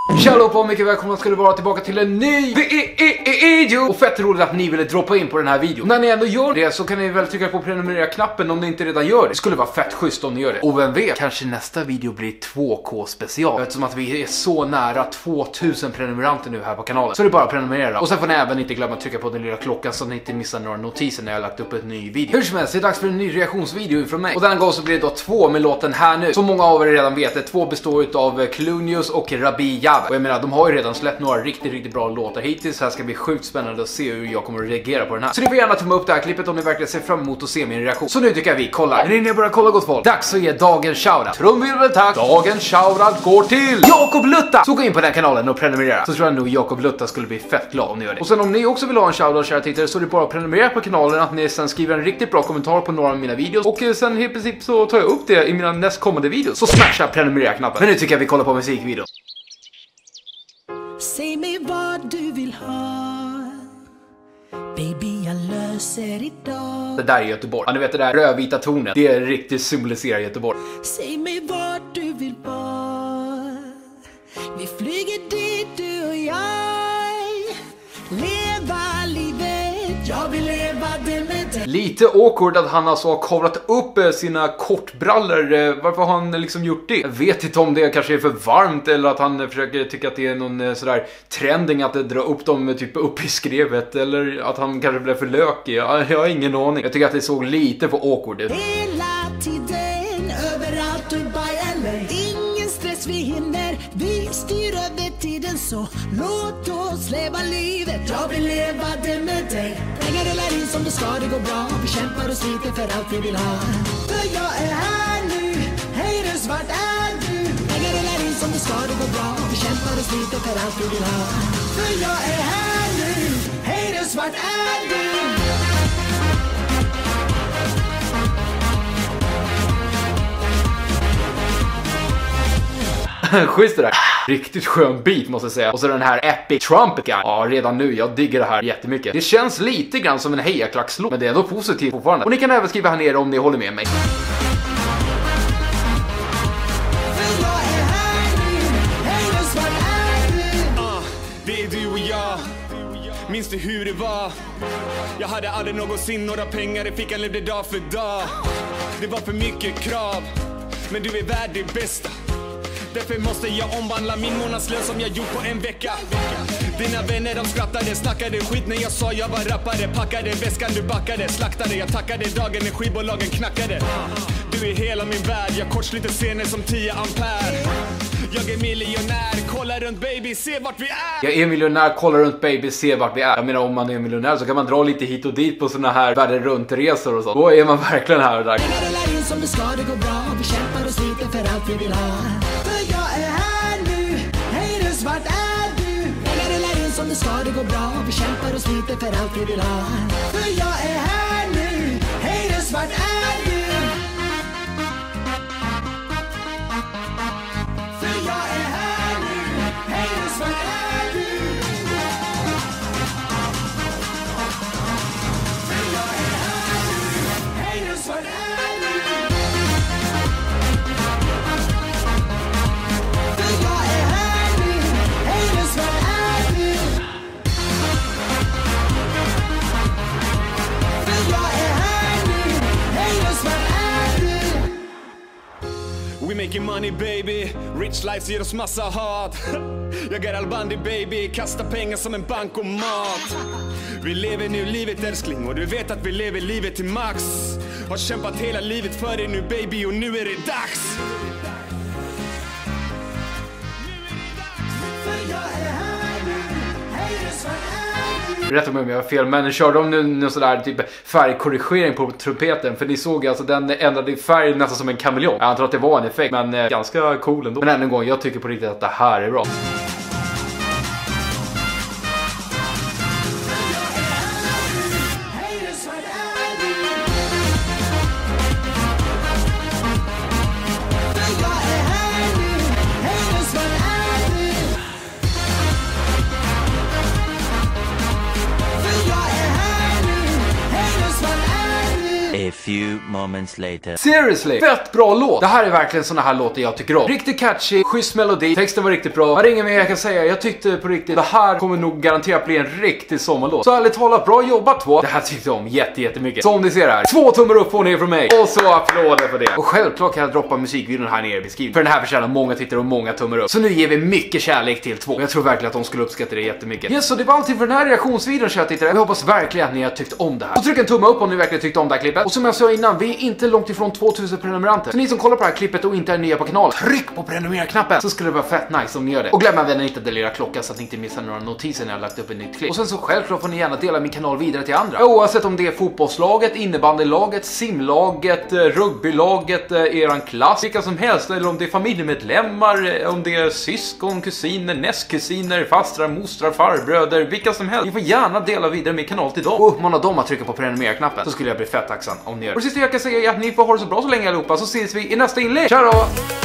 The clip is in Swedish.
Tjalla på, mycket välkomna ska du vara tillbaka till en ny video. Och fett roligt att ni ville droppa in på den här videon. När ni ändå gör det så kan ni väl trycka på prenumerera-knappen om ni inte redan gör det. Det skulle vara fett schysst om ni gör det. Och vem vet, kanske nästa video blir 2K special. Eftersom att vi är så nära 2000 prenumeranter nu här på kanalen. Så det är bara att prenumerera. Och sen får ni även inte glömma att trycka på den lilla klockan så att ni inte missar några notiser när jag har lagt upp en ny video. Hur som helst, det är dags för en ny reaktionsvideo från mig. Och denna gång så blir det då 2 med låten Här Nu. Som många av er redan vet, det 2 består av Clunius och Rabi Jab. Och jag menar, de har ju redan släppt några riktigt bra låtar hittills. Så här ska bli sjukt spännande att se hur jag kommer att reagera på den här. Så ni får gärna tumma upp det här klippet om ni verkligen ser fram emot att se min reaktion. Så nu tycker jag vi kollar. Men innan jag börjar kolla, gott folk, dags att ge dagens shoutout. Trumvirvel tack. Dagens shoutout går till Jakob Lutta. Så gå in på den kanalen och prenumerera. Så tror jag nog Jakob Lutta skulle bli fett glad om ni gör det. Och sen om ni också vill ha en shoutout, kära tittare, så är det bara att prenumerera på kanalen. Att ni sen skriver en riktigt bra kommentar på några av mina videos. Och sen i princip så tar jag upp det i mina nästkommande videos. Så smasha prenumerera-knappen. Men nu tycker jag vi kollar på musikvideon. Säg mig vad du vill ha. Baby, jag löser idag. Det där är Göteborg. Ja, ni vet det där rödvita tonen. Det är riktigt symboliserar Göteborg. Säg mig vad du vill vara. Vi flyger dit, du och jag. Leva livet. Jag vill leva det med dig. Lite awkward att han alltså har kavlat upp sina kortbrallor. Varför har han liksom gjort det? Jag vet inte om det kanske är för varmt eller att han försöker tycka att det är någon sådär trending att dra upp dem typ upp i skrevet. Eller att han kanske blev för lökig. Jag har ingen aning. Jag tycker att det såg lite för awkward ut. Hela tiden, överallt, Dubai eller ingen stress vi hinner. Vi styr över tiden så låt oss leva livet. Jag vill leva det med dig. Pengar rullar in som det ska, det går bra. Vi kämpar och sliter för allt vi vill ha. För jag är här nu. Haters, vart är du? Pengar rullar in som det ska, det går bra. Vi kämpar och sliter för allt vi vill ha. För jag är här nu. Haters, vart är du? Schysst det där. Riktigt skön beat måste jag säga. Och så den här epic trumpet guy. Ja, redan nu, jag digger det här jättemycket. Det känns lite grann som en hejaklackslåt, men det är ändå positivt fortfarande. Och ni kan även skriva här nere om ni håller med mig. Det är du och jag. Minns du hur det var? Jag hade aldrig någonsin några pengar i fickan, levde dag för dag. Det var för mycket krav, men du är värd det bästa. Därför måste jag omvandla min månadslön som jag gjort på en vecka. Dina vänner de skrattade, snackade skit när jag sa jag var rappare. Packade väskan, du backade, slaktade. Jag tackade dagen när skivbolagen knackade. Du är hela min värld, jag kortsliter scener som 10 ampere. Jag är miljonär, kolla runt baby, se vart vi är. Jag är miljonär, kolla runt baby, se vart vi är. Jag menar, om man är miljonär så kan man dra lite hit och dit på såna här världen runt resor och så. Då är man verkligen här och där. Som det ska, det går bra. Vi kämpar och sliter för allt vi vill ha. För jag är här nu. Haters, vart är du? Pengar rullar in som det ska, det går bra. Vi kämpar och sliter för allt vi vill ha. För jag är här nu. Haters, vart är du? För jag är här nu. Haters, vart är du? För jag är här nu. Haters, vart är du? We making money baby, rich lives ger oss massa hat. Jag är Albandi baby, kastar pengar som en bankomat. Vi lever nu livet älskling och du vet att vi lever livet till max. Har kämpat hela livet för dig nu baby och nu är det dags. För jag är här nu, haters, vart är du? Rätta mig om jag har fel, men körde de nu någon sådär typ färgkorrigering på trumpeten? För ni såg alltså den ändrade färg nästan som en kameleon. Jag antar att det var en effekt, men ganska cool ändå. Men än en gång, jag tycker på riktigt att det här är bra. A few moments later. Seriously, fett bra låt. Det här är verkligen såna här låtar jag tycker om. Riktigt catchy, schysst melodi, texten var riktigt bra. Här är inget mer jag kan säga. Jag tyckte på riktigt, det här kommer nog garanterat bli en riktig sommarlåt. Så ärligt talat, bra jobbat två. Det här tyckte jag om jättemycket. Som ni ser här, 2 tummar upp och ner från mig. Och så applåder för det. Och självklart kan jag droppa musikvideon här nere i beskrivningen. För den här förtjänar många tittare och många tummar upp. Så nu ger vi mycket kärlek till 2. Jag tror verkligen att de skulle uppskatta det jättemycket. Yes, så det var allting för den här reaktionsvideon, kära tittare. Jag hoppas verkligen att ni har tyckt om det här. Så tryck en tumme upp om ni verkligen tyckte om det här klippet. Och som jag sa innan, vi är inte långt ifrån 2000 prenumeranter. Så ni som kollar på det här klippet och inte är nya på kanalen, tryck på prenumerera-knappen så skulle det vara fett nice om ni gör det. Och glöm även inte att lilla klockan så att ni inte missar några notiser när jag har lagt upp ett nytt klipp. Och sen så självklart får ni gärna dela min kanal vidare till andra. Oavsett om det är fotbollslaget, innebandylaget, simlaget, rugbylaget, eran klass, vilka som helst. Eller om det är familjemedlemmar, om det är syskon, kusiner, nästkusiner, fastrar, mostrar, farbröder, vilka som helst. Ni får gärna dela vidare min kanal till dem. Och uppmana dem att trycka på prenumerera-knappen så skulle jag bli fett tacksam om ni gör det. Och det sista jag kan säga är att ni får ha det så bra så länge allihopa, så ses vi i nästa inlägg. Ciao då!